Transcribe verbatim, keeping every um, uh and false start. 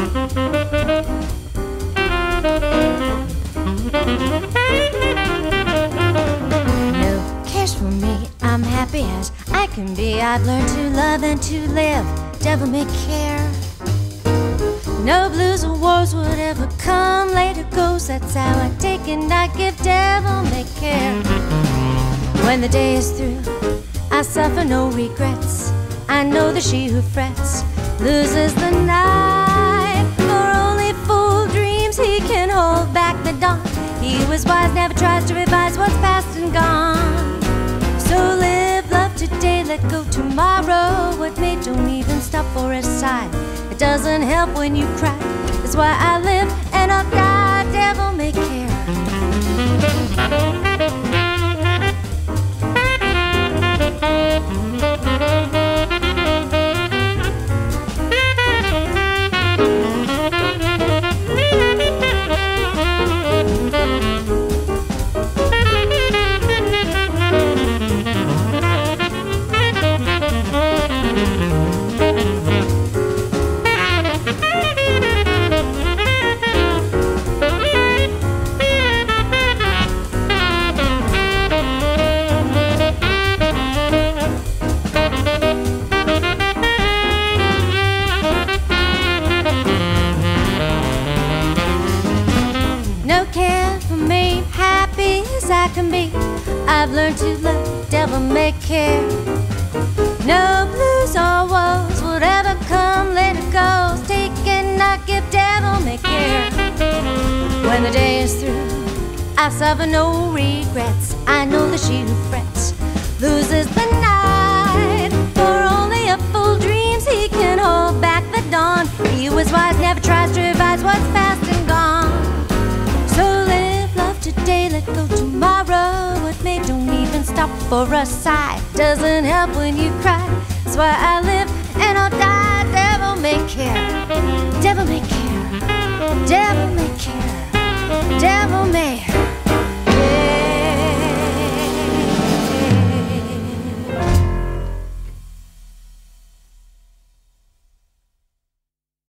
No cares for me, I'm happy as I can be. I've learned to love and to live, devil may care. No blues or wars would ever come, later goes, that's how I take and I give, devil may care. When the day is through, I suffer no regrets. I know that she who frets loses the night. For only fool dreams he can hold back the dawn. He was wise, never tries to revise what's past and gone. So live, love today, let go tomorrow. What may, don't even stop for a sigh. It doesn't help when you cry. That's why I live and I'll die, devil may care. I've learned to love, devil may care. No blues or woes, whatever come, let it go. Take and not give, devil may care. When the day is through, I suffer no regrets. I know that she who frets loses the night. For only a fool dreams he can hold back the dawn. He who is wise never tries to revise what's past and gone. So live, love today, let go tomorrow. What may, don't even stop for a sigh. Doesn't help when you cry. That's why I live and I'll die. Devil may care, devil may care.